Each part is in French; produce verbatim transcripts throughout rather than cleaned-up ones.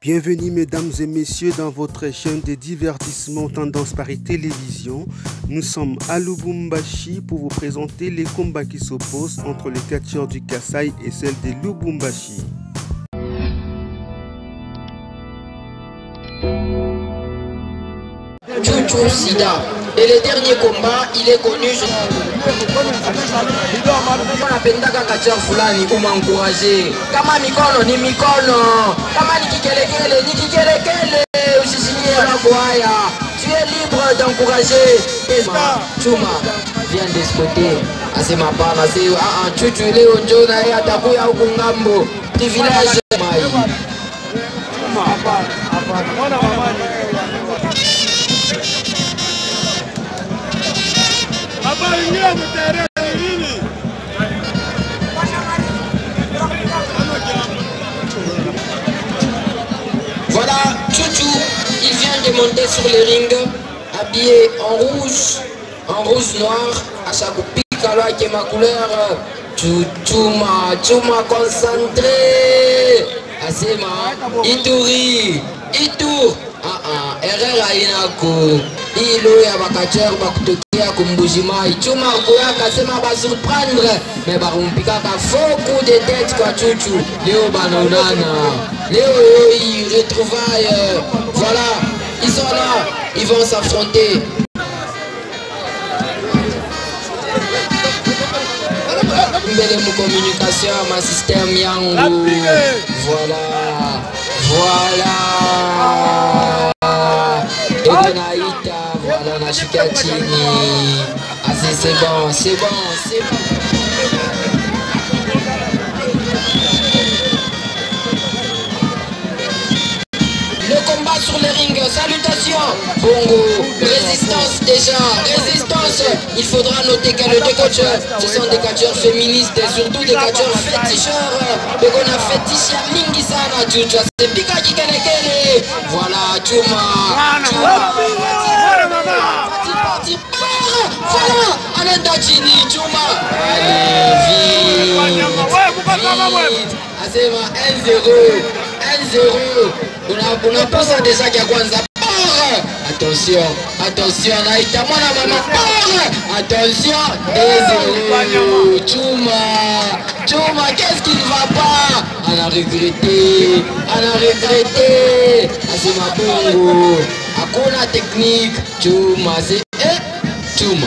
Bienvenue mesdames et messieurs dans votre chaîne de divertissement Tendance Paris Télévision. Nous sommes à Lubumbashi pour vous présenter les combats qui s'opposent entre les catcheurs du Kasaï et celles de Lubumbashi. Chouchou Sida. Et le dernier combat, il est connu. Napendaka kacha fulani kumancourager. Kama mikono ni mikono. Kama ni kikelekele ni kikelekele. Usisikie mambo haya. Tu es libre d'encourager. Chuma vient de ce côté. Asema pana c'est ah ah Chouchou leo njoo na yeye atakuya huku ngambo. Privilege mai. Chuma hapa hapa. Mwana mama voilà, Chouchou, il vient de monter sur le ring, habillé en rouge, en rouge noir, à chaque pic alors qui est ma couleur. Chouchouma, Chouma concentré. Asema, Ituri, Itur. Ah ah, erreur inako. Ilo ya bakacheur bakutokea kumbujimai. Chuma koyaka sema ba surprendre. Mais barumpika ka faux coup de tête kwa Chouchou. Léo banonana. Léo il retrouvaille. Voilà, ils sont là, ils vont s'affronter. Mbele mu communication ma système yangu. Voilà. Voilà. Egonaïta, voilà la Chikatini. Ah c'est bon, c'est bon, c'est bon. Le combat sur le ring, salutations. Bongo, résistance déjà, résistance. Il faudra noter que les deux catcheurs, ce sont des catcheurs féministes et surtout des catcheurs féticheurs. Mais on a fétiche à mingi sana, Chouchou. C'est Pika Kikelekele. Voilà, Chouma. Chouma. Voilà, Alain Dachini, Chouma. Allez, vite. Vite. Asema un zéro. un zéro. On a pas ça déjà qui a Kwanza. Attention, attention, Naïta, moi la maman. Attention, deux zéro. Chouma. Chouma, qu'est-ce qui ne va pas? On a regretté. On a regretté. Asema Bongo. Akona technique. Chouma, c'est. Eh? Chouma.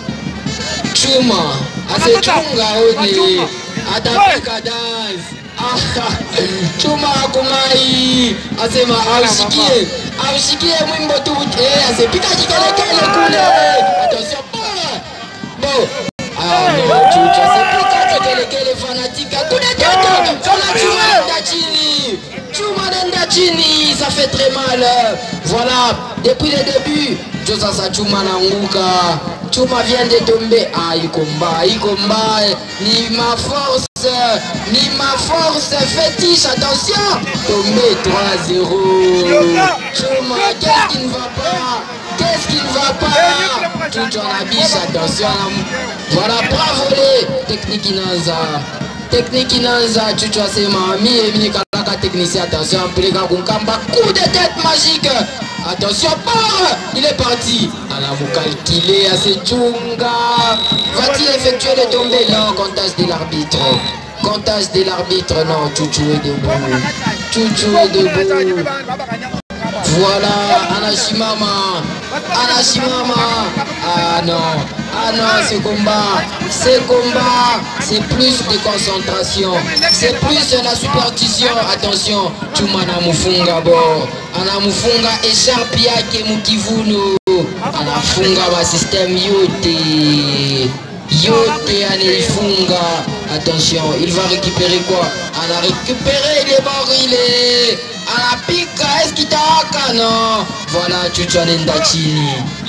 Chouma. Ase Chunga Odi. Atapika dance. Chouma kumai. Asema aushikie. Aushikie mwimbo tu. Eh, asepika kikelekele kule. Attention. Bon. Ah non, Chouchou, asepika kikelekele fanatique. Kule toto. Fana Chouma Ndachini. Chouma Ndachini. Ça fait très mal. Voilà. Depuis le début. Josasa Chouma Nanguka. Chouma vient de tomber. Ah, il combat, il combat. Ni ma force, ni ma force fétiche. Attention. Tombé trois zéro. Chouma, qu'est-ce qui ne va pas? Qu'est-ce qui ne va pas? Chouchou en abiche, attention. Voilà, bravo les technique Inanza. Technique Inanza, Chouchou c'est mamie et mini kalaka technicien. Attention, les gars, coup de tête magique. Attention, part. Il est parti. On a vous calculé à ce Chunga. Va-t-il effectuer le tombé? Non, comptage de l'arbitre. Comptage de l'arbitre, non, Chouchou est debout. Chouchou est debout. Voilà, Anashimama. Anashimama. Ah non. Ah non, ce combat. Ce combat, c'est plus de concentration. C'est plus de la superstition. Attention, Choumana Mufunga bo. Anamufunga écharpe yake mukivuno. Anafunga ba système yote. Yote anaifunga. Attention, il va récupérer quoi? On a récupéré les barils. On a piqué. Est-ce qu'il t'a haka? Non. Voilà, Chouchou Ndachini.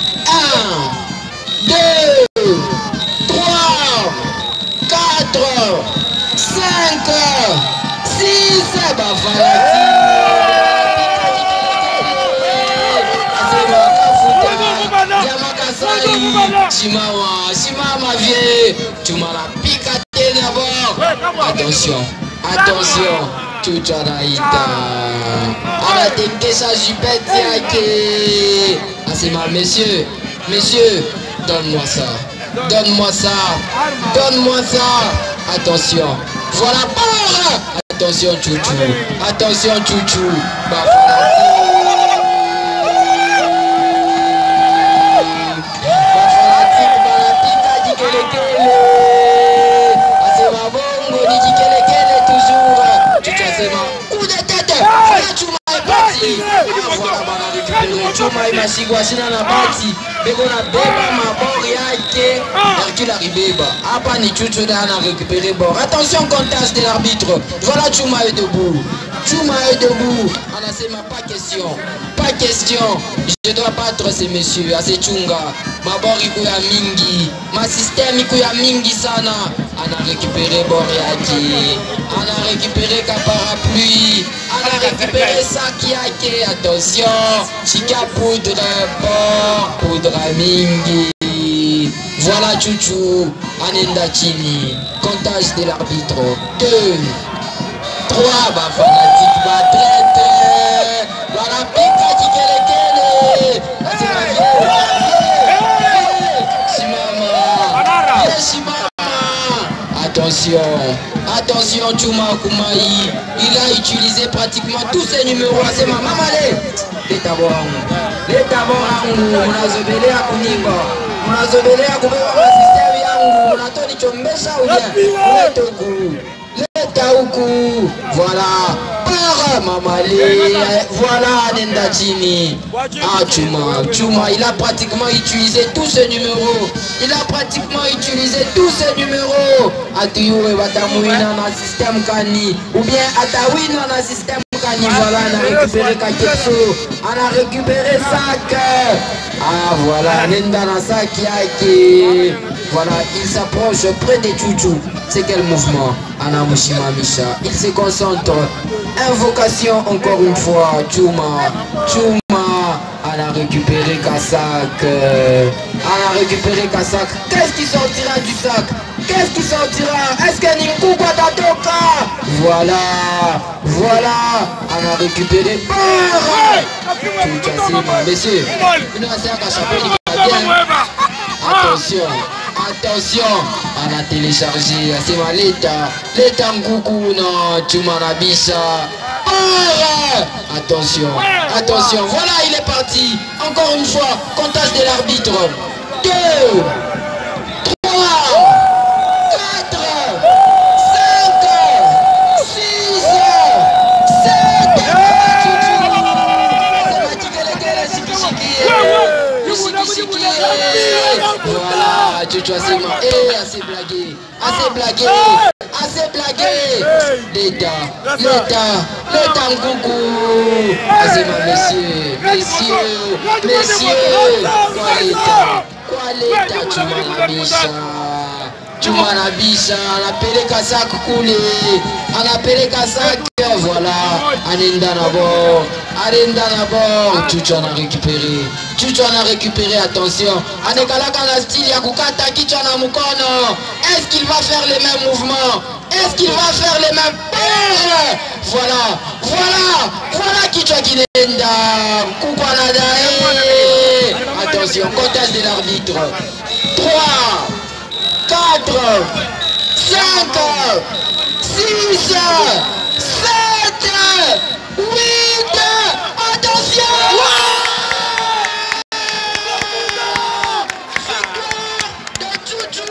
un, deux, trois, quatre, cinq, six. Bah voilà. Simama, Simama vie. Tu m'as la piqué d'abord. Attention, attention. Chouchou Naïta. Tekesa Jupette Yake. Ah, c'est mal, messieurs. Messieurs, donne-moi ça. Donne-moi ça. Donne-moi ça. Attention. Voilà. Oh, attention, Chouchou. Attention, Chouchou. Bah, Chuma imasigwa sina na bati beko na beba mabord yake Hercule Aribeba. Hapa ni Chuchu na ana récupéré bord. Attention, comptage de l'arbitre. Voilà, Chuma est debout. Chuma est debout. Anasema pas question. Pas question. Je dois battre ces messieurs. Ase chunga. Mabord iko ya mingi. Ma système iko ya mingi sana. Ana récupéré bord yake. Ana récupéré ka parapluie. Ana récupéré sac yake. Attention. Chika poudre bord. Poudre mingi. Voilà Chouchou. Anenda chini. Comptage de l'arbitre. deux. trois. Bah fanatique. Bah traite. Voilà pika chikelekele. C'est ma vie. Simama. Simama. Attention. Attention Chuma Kumai. Il a utilisé pratiquement tous ses numéros. C'est ma maman. Les tabons. Les tabons. Unazobelea kuningo. Unazobelea kubeba masistemi yangu. Unatoni chombesha uye. Unatoku. Leta huku. Voilà. Para Mamale. Voilà Nenda Chini. Ah Chuma. Chuma il a pratiquement utilisé tous ses numéros. Il a pratiquement utilisé tous ses numéros. Atiyuwe Batamouina dans le système Kani. Ou bien Atawina dans le système Kani. Voilà, on a récupéré Kaketsu. On a récupéré Sac. Ah voilà, Nenda dans Sac Yaki. Voilà, il s'approche près des Chouchou. C'est quel mouvement? Ana Mushima Misha. Il se concentre. Invocation encore une fois. Chuma. Chuma. On a récupéré Kassak. On a récupéré Kassak. Qu'est-ce qui sortira du sac? Qu'est-ce qui sortira? Est-ce que Ninkuka Tatoka? Voilà. Voilà. On a récupéré. Messieurs. Attention. Attention, on a téléchargé, c'est ma l'état, l'état Ngoukou, non, Chumanabisha. Attention, attention, voilà, il est parti. Encore une fois, comptage de l'arbitre. deux, trois, quatre, cinq, six, sept. Voilà, tu as assez marqué, assez blagué, assez blagué, assez blagué. L'état, l'état, l'état Ngoukou. Assez mal, messieurs, messieurs, messieurs. Quoi l'état, quoi l'état, tu m'as la bicha. Tu m'as la bicha, on a appelé Kassak coulé, on a appelé Kassak, voilà, Anenda d'abord, Anenda d'abord, tu en as récupéré, tu en as récupéré, attention, Anekala kana style Yakukata Kichana Mukono, est-ce qu'il va faire les mêmes mouvements? Est-ce qu'il va faire les mêmes? Voilà, voilà, voilà Kichwa Kinenda, Koukanada, attention, comptage de l'arbitre, trois, quatre, cinq, six, sept, huit, attention! De Chouchou!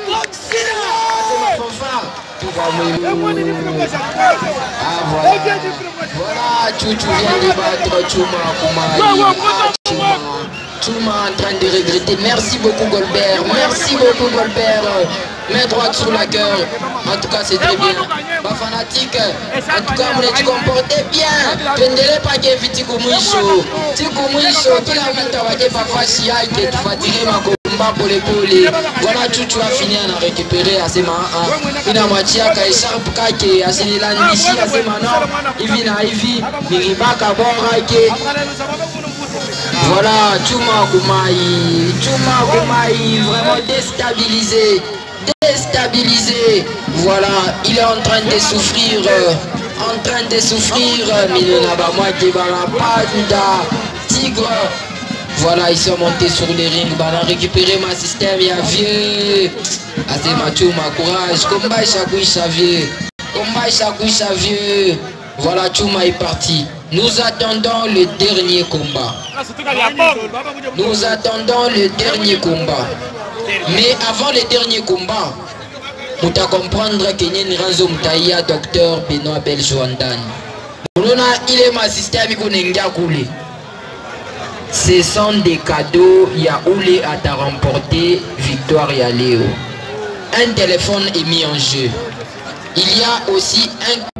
Ah voilà, voilà, Chouchou vient de battre Chuma Kumai. Chuma, Chuma en train de regretter. Merci beaucoup Goldberg, merci beaucoup Goldberg. Main droite sur la cœur. En tout cas c'est très bien. Ma fanatique, en tout cas vous êtes comporté bien. Pendele pas que viti kumuisho. Ti kumuisho kila mtu wake papa shia que tu vas tirer ma combat pour les poules. Voilà Chouchou a fini à récupérer à ses mains. Il a moitié à Kaisharp Kake, à Sénélandichi, à ses mains. Il vit na Ivi, Miribaka Borake. Voilà, Chuma Kumai, Chuma Kumai, vraiment déstabilisé, déstabilisé. Voilà, il est en train de souffrir, en train de souffrir. Milena Bamwa Kebala Panda Tigre. Voilà, ils sont montés sur les rings. On a récupéré ma système. Il y a vieux. Assez macho, ma courage. Combat Chakouisha vieux. Combat Chakouisha vieux. Voilà, Chouma est parti. Nous attendons le dernier combat. Nous attendons le dernier combat. Mais avant le dernier combat, vous devez comprendre que nous avons un docteur Benoît Beljoandan. Il est ma système qui coulé. Ce sont des cadeaux. Il y a Oulé à t'a remporté victoire et Léo. Un téléphone est mis en jeu. Il y a aussi un